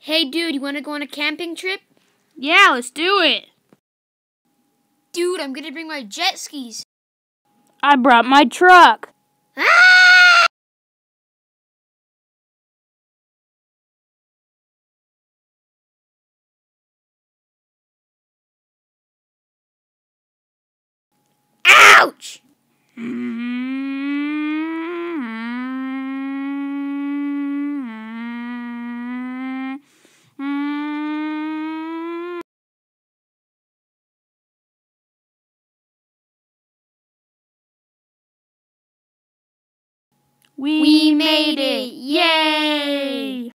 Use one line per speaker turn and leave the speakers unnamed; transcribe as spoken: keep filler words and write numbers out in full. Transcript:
Hey dude, you wanna go on a camping trip?
Yeah, let's do it.
Dude, I'm gonna bring my jet skis.
I brought my truck.
Ah! Ouch!
We,
We made it! Yay!